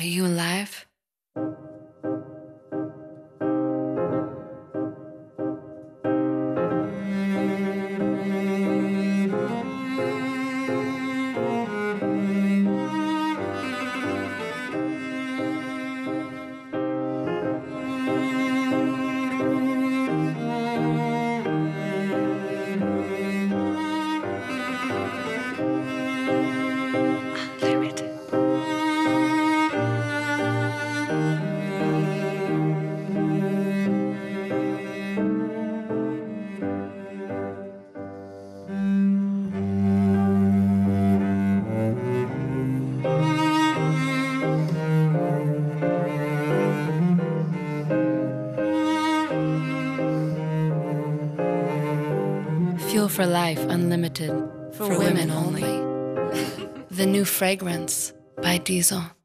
Are you alive? Fuel for Life Unlimited for women only. The new fragrance by Diesel.